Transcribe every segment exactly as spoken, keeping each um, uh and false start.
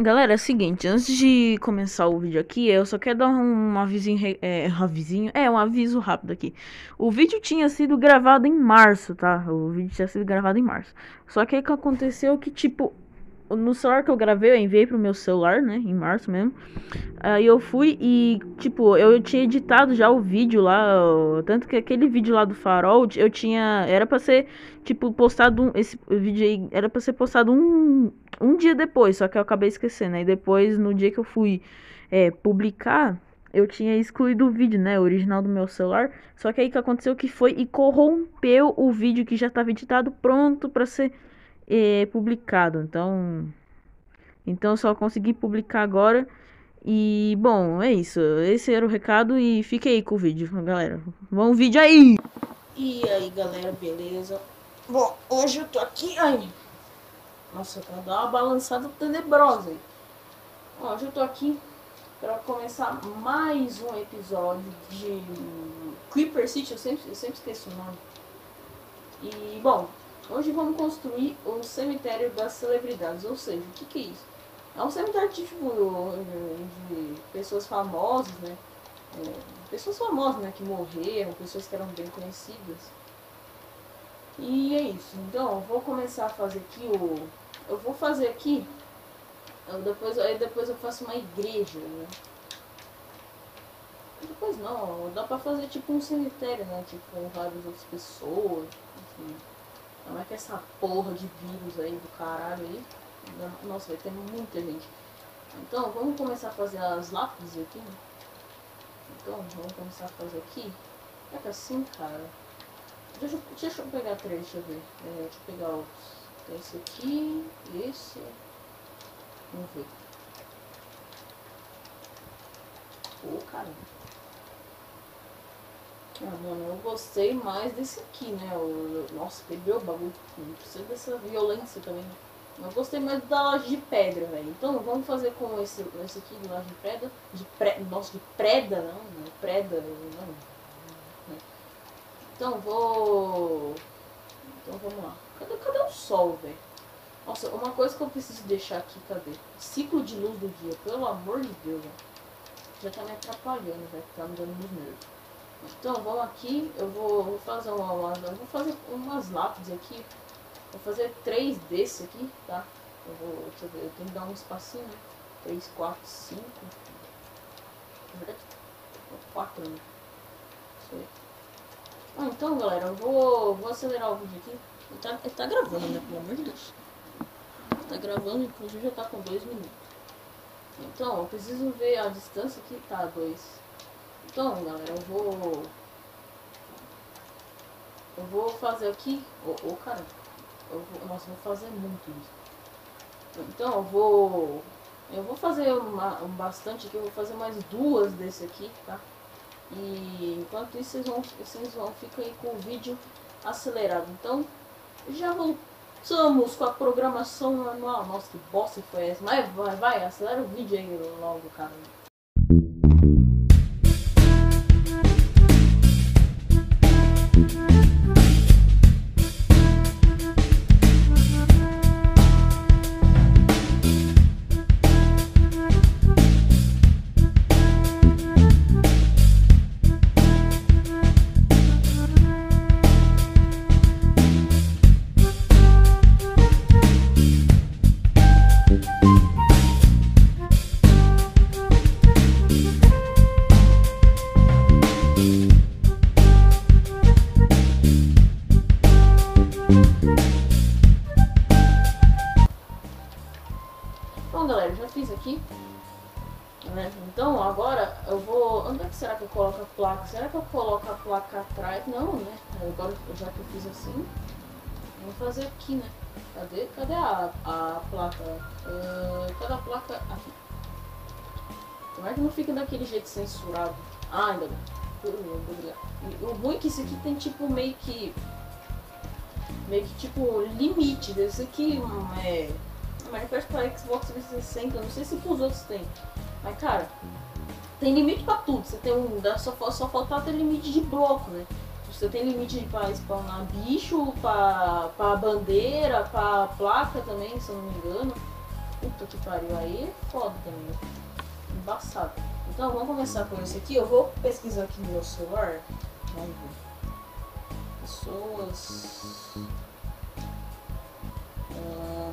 Galera, é o seguinte, antes de começar o vídeo aqui, eu só quero dar um avisinho, re- é, um avisinho, é, um aviso rápido aqui. O vídeo tinha sido gravado em março, tá? O vídeo tinha sido gravado em março. Só que aí que aconteceu que, tipo, no celular que eu gravei, eu enviei pro meu celular, né, em março mesmo. Aí eu fui e, tipo, eu tinha editado já o vídeo lá, ó, tanto que aquele vídeo lá do farol, eu tinha, era pra ser, tipo, postado, um, esse vídeo aí, era pra ser postado um, um dia depois, só que eu acabei esquecendo. Aí depois, no dia que eu fui é, publicar, eu tinha excluído o vídeo, né, o original do meu celular, só que aí que aconteceu que foi e corrompeu o vídeo que já estava editado, pronto pra ser é, publicado. Então, então eu só consegui publicar agora. E, bom, é isso. Esse era o recado e fique aí com o vídeo, galera. Vamos vídeo aí! E aí, galera, beleza? Bom, hoje eu tô aqui... Ai, nossa, tá dando uma balançada tenebrosa aí. Bom, hoje eu tô aqui para começar mais um episódio de Creeper City. Eu sempre, eu sempre esqueço o nome. E, bom, hoje vamos construir o cemitério das celebridades. Ou seja, o que que é isso? É um cemitério tipo de pessoas famosas, né? É, pessoas famosas, né? Que morreram, pessoas que eram bem conhecidas. E é isso. Então, eu vou começar a fazer aqui o... Eu vou fazer aqui... Eu depois, aí depois eu faço uma igreja, né? Depois não, dá pra fazer tipo um cemitério, né? Tipo, com várias outras pessoas. Enfim. Não é que essa porra de vírus aí do caralho aí... Nossa, vai ter muita gente. Então, vamos começar a fazer as lápides aqui, né? Então, vamos começar a fazer aqui. É que assim, cara... Deixa eu, deixa eu pegar três, deixa eu ver. É, deixa eu pegar os... Esse aqui, esse... Vamos ver. Pô, cara. Ah, mano, eu gostei mais desse aqui, né? O, nossa, quebrou o bagulho. Não precisa dessa violência também. Eu gostei mais da laje de pedra, velho. Então vamos fazer com esse, esse aqui de laje de pedra. De pre, nossa, de preda, não. não preda, não. Então vou... Então vamos lá. Cadê, cadê o sol, velho? Nossa, uma coisa que eu preciso deixar aqui, cadê? Ciclo de luz do dia, pelo amor de Deus, velho. Já tá me atrapalhando, velho. Tá me dando nos nervos. Então vamos aqui, eu vou, vou fazer uma, uma, eu vou fazer umas lápides aqui. Vou fazer três desse aqui, tá? Eu vou, deixa eu ver, eu tenho que dar um espacinho, né? Três, quatro, cinco. Na verdade, quatro, né? Isso aí. Ah, então, galera, eu vou, vou acelerar o vídeo aqui. Ele tá, ele tá gravando, né? Pelo amor de Deus. Tá gravando, inclusive já tá com dois minutos. Então, eu preciso ver a distância aqui, tá, dois. Então, galera, eu vou... Eu vou fazer aqui... Ô, oh, oh, cara, eu vou... Nossa, eu vou fazer muito isso. Então, eu vou... Eu vou fazer uma, um bastante aqui, eu vou fazer mais duas desse aqui, tá? E enquanto isso, vocês vão, vocês vão ficar aí com o vídeo acelerado. Então, já voltamos com a programação manual. Nossa, que bosta que foi essa. Mas vai, vai, acelera o vídeo aí logo, cara. Bom, galera, já fiz aqui, né? Então agora eu vou... Onde é que será que eu coloco a placa? Será que eu coloco a placa atrás? Não, né? Agora, já que eu fiz assim, vou fazer aqui, né? Cadê? Cadê a, a placa? Uh, cadê a placa? Aqui. Como é que não fica daquele jeito censurado? Ah, ainda não. O ruim é que isso aqui tem tipo meio que... Meio que tipo limite. Desse aqui é... Mas parece para Xbox trezentos e sessenta, eu não sei se pros outros tem. Mas cara, tem limite pra tudo. Você tem um. Só, só faltar ter limite de bloco, né? Você tem limite pra spawnar bicho, pra, pra bandeira, pra placa também, se eu não me engano. Puta que pariu, aí é foda também, né? Embaçado. Então vamos começar com esse aqui. Eu vou pesquisar aqui no meu celular. Vamos ver. Pessoas. Hum,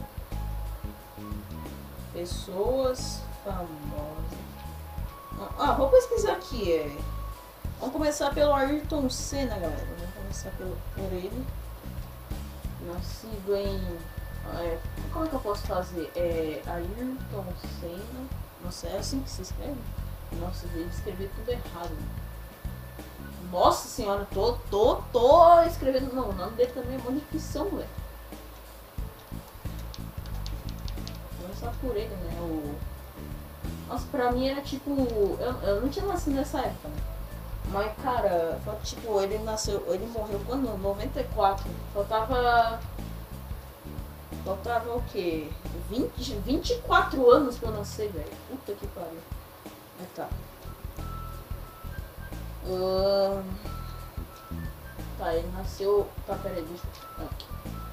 pessoas famosas. Ah, vou pesquisar aqui. É. Vamos começar pelo Ayrton Senna, galera. Vamos começar pelo, por ele. Nascido em. É, como é que eu posso fazer? É Ayrton Senna. Nossa, é assim que se escreve? Nossa, eu devia escrever tudo errado. Nossa senhora, tô, tô, tô escrevendo. Não, o nome dele também é uma difícil, velho. Vou começar por ele, né? O... Nossa, pra mim era tipo. Eu, eu não tinha nascido nessa época, né? Mas, cara, tipo, ele nasceu. Ele morreu quando? noventa e quatro. Faltava. Faltava o quê? vinte, vinte e quatro anos pra eu nascer, velho. Puta que pariu. Aí tá. Uh... Tá, ele nasceu. Tá, peraí, deixa eu. Aqui.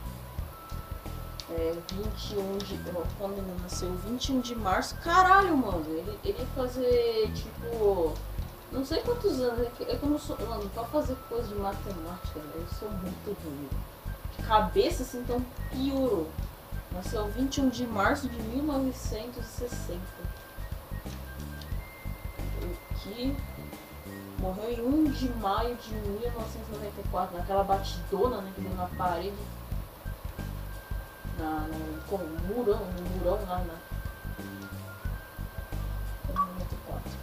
É, vinte e um de. Quando ele nasceu? vinte e um de março. Caralho, mano. Ele, ele ia fazer, tipo. Não sei quantos anos. É que, é que eu não sou. Mano, pra fazer coisa de matemática, velho, eu sou muito ruim. De cabeça assim, então piorou. Nasceu vinte e um de março de mil novecentos e sessenta. Aqui. Morreu em um de maio de mil novecentos e noventa e quatro, naquela batidona, né, que deu na parede. Na, no, com o murão, no murão lá na. noventa e quatro.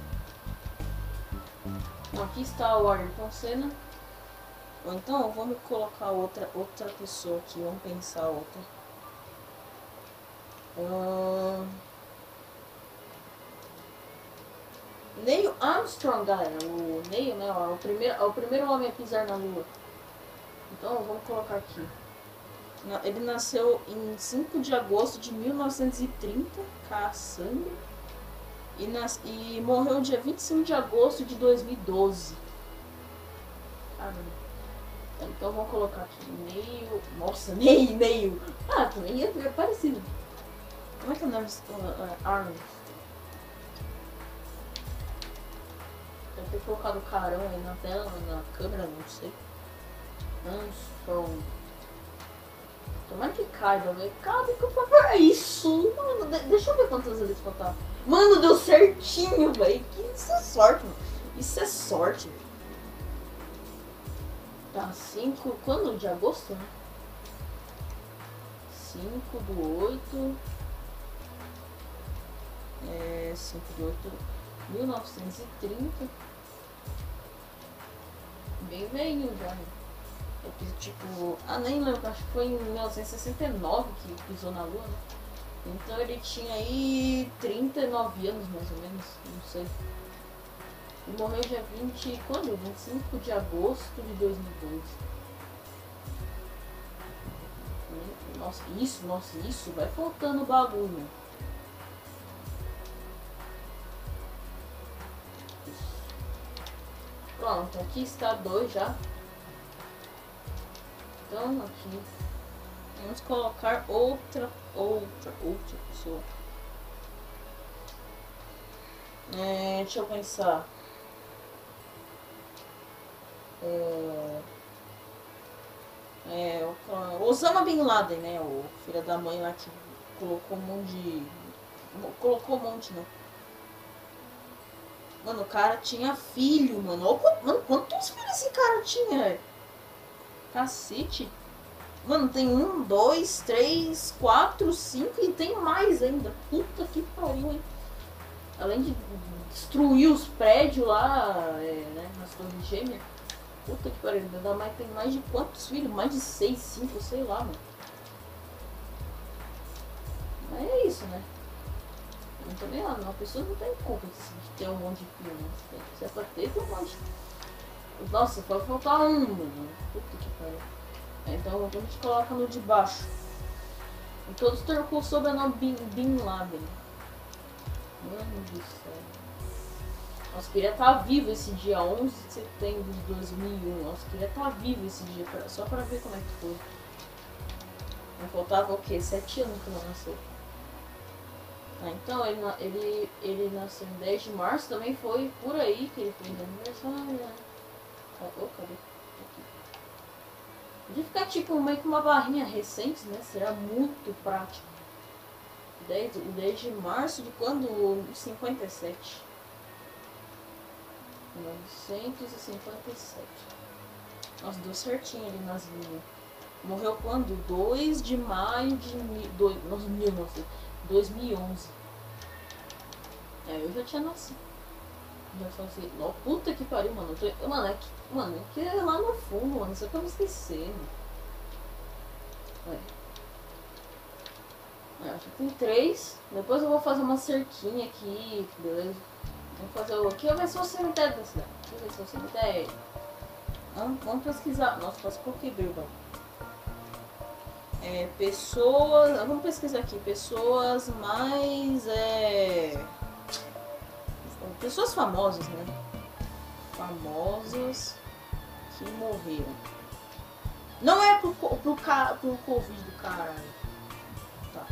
Aqui está o Ayrton Senna. Ou então vamos colocar outra, outra pessoa aqui, vamos pensar outra. Hum... Neil Armstrong, galera. O Neil, né? O primeiro, é o primeiro homem a pisar na Lua. Então vamos colocar aqui. Ele nasceu em cinco de agosto de mil novecentos e trinta, caçando. E, nas, e morreu dia vinte e cinco de agosto de dois mil e doze. Caramba. Então vamos colocar aqui. Neil. Nossa, Neil, Neil. Ah, também é, é parecido. Como é que é o nome? Uh, Arnold. Deve ter colocado o carão aí na tela, na câmera, não sei. Armstrong. Tomara que caiba, velho. Cabe que eu favor. É isso! Mano, deixa eu ver quantas vezes faltar. Mano, deu certinho, velho. Isso é sorte, mano. Isso é sorte, velho. Tá, cinco. Quando? De agosto, né? cinco do oito. É. cinco do oito. mil novecentos e trinta. Bem velho já, né? Eu fiz tipo. Ah, nem lembro, acho que foi em mil novecentos e sessenta e nove que pisou na Lua, né? Então ele tinha aí trinta e nove anos mais ou menos, não sei. E morreu dia vinte. Quando? vinte e cinco de agosto de dois mil e dois. Nossa, isso, nossa, isso vai faltando bagulho. Pronto, aqui está dois já. Então aqui vamos colocar outra, outra, outra pessoa. É, deixa eu pensar. É, é, o Osama Bin Laden, né? O filho da mãe lá que colocou um monte de. Colocou um monte, né? Mano, o cara tinha filho, mano. Olha, mano, quantos filhos esse cara tinha, velho? Cacete. Mano, tem um, dois, três, quatro, cinco e tem mais ainda. Puta que pariu, hein? Além de destruir os prédios lá, é, né, nas torres gêmeas. Puta que pariu, ainda mais, tem mais de quantos filhos? Mais de seis, cinco, sei lá, mano. Mas é isso, né? Eu também, ó, uma pessoa não tem culpa de ter um monte de filho, né? Se é pra ter, tem um monte. Nossa, pode faltar um, mano. Puta que pariu. Então a gente coloca no de baixo. E todos trocou o sobrenome Bin, Bin Laden. Mano do céu. Nossa, queria estar vivo esse dia, onze de setembro de dois mil e um. Nossa, queria estar vivo esse dia, pra, só pra ver como é que foi. Não faltava o quê? Sete anos que ela nasceu. Ah, então ele, na- ele, ele nasceu em dez de março, também foi por aí que ele fez aniversário, né? Ah, oh, cadê? Aqui. Podia ficar tipo meio que uma barrinha recente, né? Será muito prático. Desde, desde março de quando? cinquenta e sete. mil novecentos e cinquenta e sete. Nossa, deu certinho ali nas linhas. Morreu quando? dois de maio de mi- dois, nossa, mil, nossa, dois mil e onze. É, eu já tinha nascido. Já falei assim, ó, puta que pariu, mano. Eu tô, mano, é que, mano, é que é lá no fundo, mano. Isso é que eu me esquecendo. É. É, já tem três. Depois eu vou fazer uma cerquinha aqui, beleza? Vamos fazer o. Aqui vai ser o cemitério da cidade. Aqui vai ser o cemitério. Vamos, vamos pesquisar. Nossa, quase coloquei verba. É, pessoas. Vamos pesquisar aqui. Pessoas mais. É, pessoas famosas, né? Famosas que morreram. Não é pro, pro, pro, pro Covid do caralho. Tá.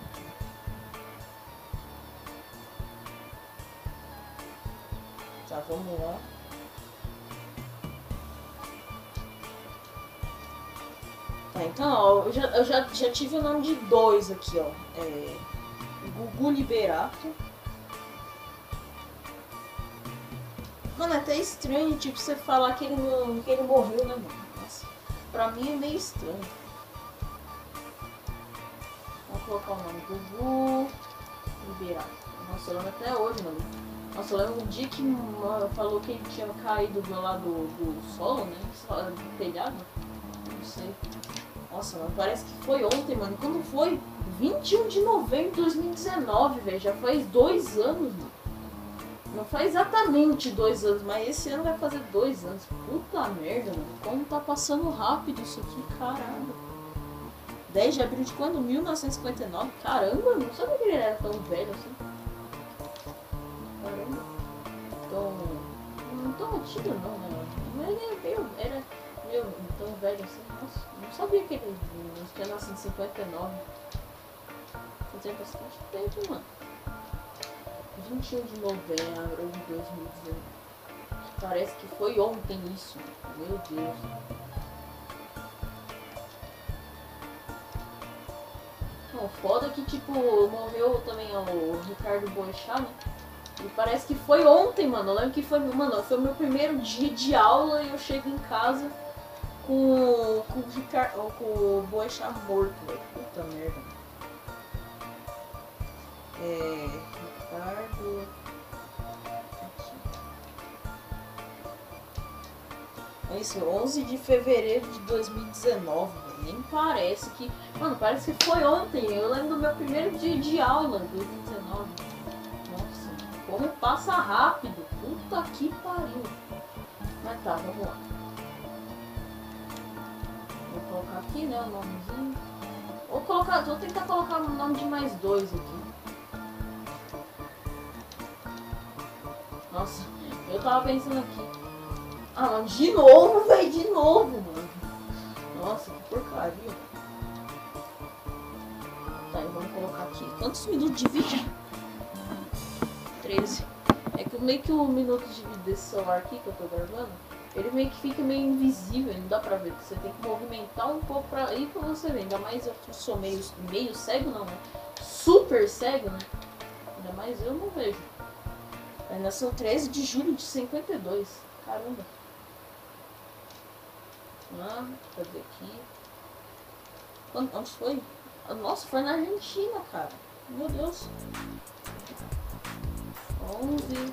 Tá, vamos lá. Tá, então, ó, eu, já, eu já, já tive o nome de dois aqui, ó. É, Gugu Liberato. Mano, é até estranho, tipo, você falar que ele, não, que ele morreu, né, mano? Nossa, pra mim é meio estranho. Vamos colocar o nome, Gugu Liberato. Nossa, eu lembro até hoje, mano. Nossa, eu lembro um dia que mano, falou que ele tinha caído do lado do, do solo, né? Do telhado. Não sei. Nossa, mano, parece que foi ontem, mano. Quando foi? vinte e um de novembro de dois mil e dezenove, velho. Já faz dois anos, mano. Não faz exatamente dois anos, mas esse ano vai fazer dois anos. Puta merda, mano. Como tá passando rápido isso aqui, caramba. dez de abril de quando? mil novecentos e cinquenta e nove? Caramba, não sabia que ele era tão velho assim. Caramba. Tão... Não tão antigo não, né? Mas ele era meio... Era meio tão velho assim. Nossa, não sabia que ele tinha nascido em cinquenta e nove. Fazia bastante tempo, mano. vinte e um de novembro de dois mil e dezenove. Parece que foi ontem isso. Meu Deus. Não, foda que tipo, morreu também o Ricardo Boechat, né? E parece que foi ontem, mano. Eu lembro que foi, mano, foi o meu primeiro dia de aula e eu chego em casa com, com o Ricardo, com o Boechat morto, velho. Puta merda. É. Ricardo. É isso, onze de fevereiro de dois mil e dezenove, véio. Nem parece que. Mano, parece que foi ontem. Eu lembro do meu primeiro dia de aula, dois mil e dezenove. Nossa, como passa rápido. Puta que pariu. Mas tá, vamos lá. Vou colocar aqui, né, o nomezinho. Vou colocar, vou tentar colocar o nome de mais dois aqui. Nossa, eu tava pensando aqui. Ah, mano, de novo, velho, de novo, mano. Nossa, que porcaria. Tá, e vamos colocar aqui. Quantos minutos de vídeo? treze. É que meio que o minuto de vídeo desse celular aqui que eu tô gravando, ele meio que fica meio invisível, não dá pra ver. Você tem que movimentar um pouco pra ir pra você ver. Ainda mais eu que sou meio, meio cego, não, né? Super cego, né? Ainda mais eu não vejo. Aí nasceu treze de julho de cinquenta e dois. Caramba. Ah, cadê aqui? Onde foi? Nossa, foi na Argentina, cara. Meu Deus. onze.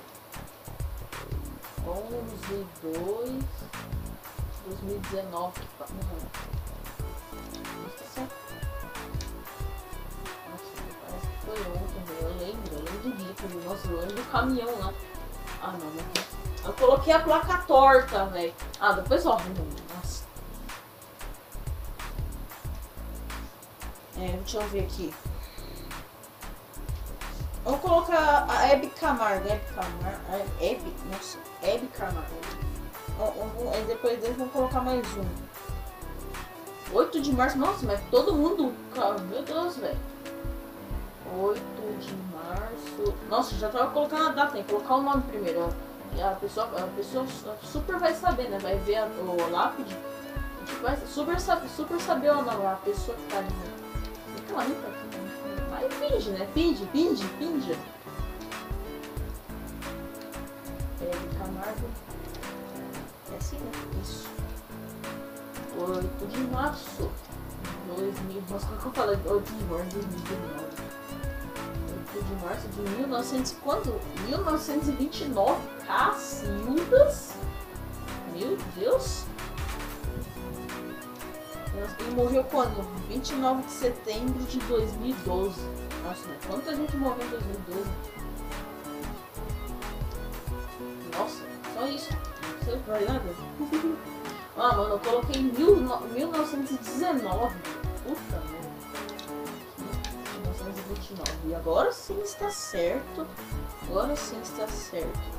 onze, dois. dois mil e dezenove. Nossa, parece que foi ontem. Eu lembro, eu lembro do guia. Nossa, eu lembro do caminhão lá. Ah, não, não. Eu coloquei a placa torta, velho. Ah, depois ó. Nossa. É, deixa eu ver aqui. Vamos colocar a Hebe Camargo. Hebe Camargo. Hebe? Nossa, Hebe Camargo. E depois dele vamos colocar mais um. oito de março. Nossa, mas todo mundo. Meu Deus, velho. oito de março. Nossa, já tava colocando a data, tem que colocar o nome primeiro, ó. E a pessoa, a pessoa super vai saber, né? Vai ver a, o lápide. A gente vai super, super saber o nome, a pessoa que tá ali. Fica lá, tá aqui. Aí finge, né? Finge, finge, finge. É, Camargo. É assim, né? Isso. oito de março. dois mil. Nossa, como que eu falei? oito de março de dois mil e dezenove. oito de março de mil e novecentos. Quando? mil novecentos e vinte e nove. Cacildas. Meu Deus. Ele morreu quando? vinte e nove de setembro de dois mil e doze. Nossa, quanta gente morreu em dois mil e doze? Nossa, só isso. Não vai nada. Ah, mano, eu coloquei mil, mil novecentos e dezenove. Puta merda. mil novecentos e vinte e nove. E agora sim está certo. Agora sim está certo.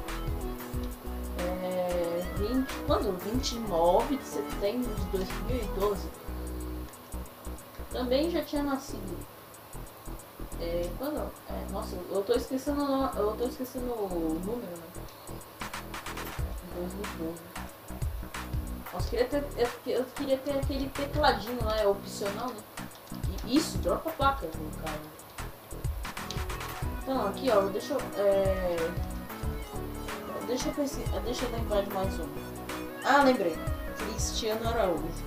É, vinte, quando? vinte e nove de setembro de dois mil e doze. Também já tinha nascido. É, quando? É, nossa, eu tô esquecendo, eu tô esquecendo o número, né? dois mil e doze. Nossa, queria ter, eu, eu queria ter aquele tecladinho lá, é opcional, né? E isso, troca a placa, cara. Então, aqui, ó, deixa eu. É... Deixa eu pensar, deixa eu lembrar de mais um. Ah, lembrei. Cristiano Araújo.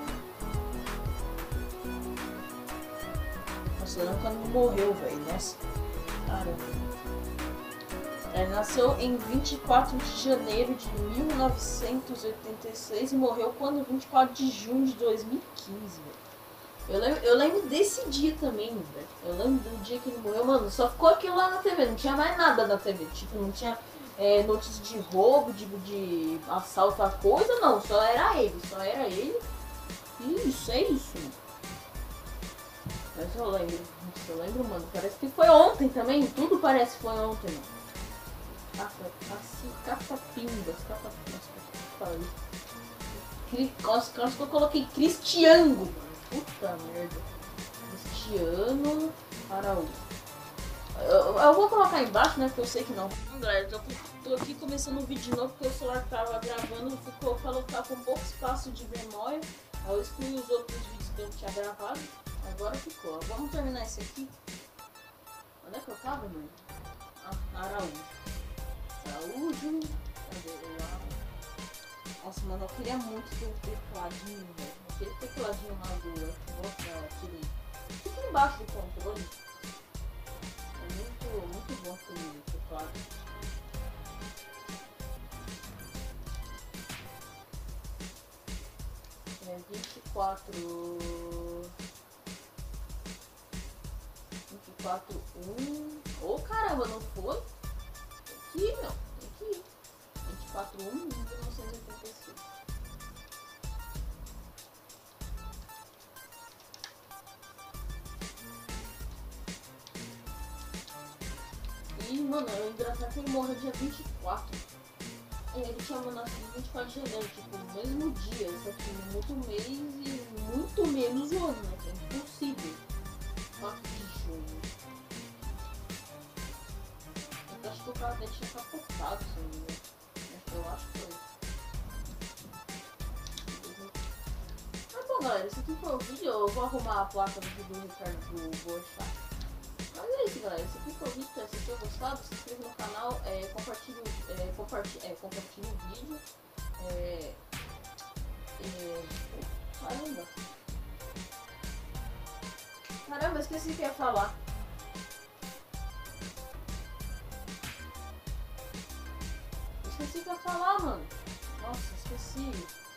Nossa, eu lembro quando morreu, velho. Nossa. Caramba. Ele nasceu em vinte e quatro de janeiro de mil novecentos e oitenta e seis e morreu quando? vinte e quatro de junho de dois mil e quinze, velho. Eu lembro, eu lembro desse dia também, velho. Eu lembro do dia que ele morreu, mano. Só ficou aquilo lá na T V, não tinha mais nada na T V. Tipo, não tinha é, notícia de roubo, de, de assalto a coisa, não. Só era ele, só era ele. Isso, é isso, mano. Mas eu lembro, eu lembro, mano. Parece que foi ontem também. Tudo parece que foi ontem, mano. Assim, capa-pingas, capa-pingas, nossa, nossa, que eu coloquei Cristiano, mano. Puta merda. Cristiano Araújo. Eu, eu vou colocar embaixo, né, porque eu sei que não. Galera, eu tô aqui começando o vídeo de novo, porque o celular tava gravando, ficou, falou que tava com pouco espaço de memória. Aí eu excluí os outros vídeos que eu tinha gravado. Agora ficou. Vamos terminar esse aqui. Onde é que eu tava, mano? Ah, Araújo. Araújo. Cadê lá? Nossa, mano, eu queria muito ter um tecladinho, velho. Aquele tecladinho lá do Xbox, aquele. Fica embaixo do controle. É muito, muito bom aquele teclado. É vinte e quatro. vinte e quatro, um. Ô, oh, caramba, não foi? Aqui, meu, aqui. vinte e quatro, um, mil novecentos e oitenta e seis. E, mano, é engraçado que ele morreu dia vinte e quatro. E ele tinha nascido vinte e quatro de janeiro, tipo, no mesmo dia. Só que muito mês e muito menos ano, né? Que é impossível. quatro de junho. Eu acho que o carro dele tinha capotado, se não me engano. Eu acho que foi. Mas bom, galera, esse aqui foi o vídeo. Eu vou arrumar a placa do vídeo do Ricardo do Boechat. Mas é isso, galera. Esse aqui foi o vídeo. Se você gostado, se inscreva no canal, é, compartilhe, é, compartilhe, é, compartilhe o vídeo. É, é, caramba. Caramba, esqueci o que ia falar. Esqueci o que ia falar, mano. Nossa, esqueci.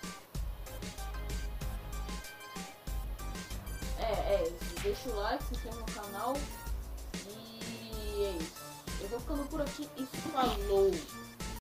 É, é isso. Deixa o like, se inscreva no canal. E é isso. Eu vou ficando por aqui e falou!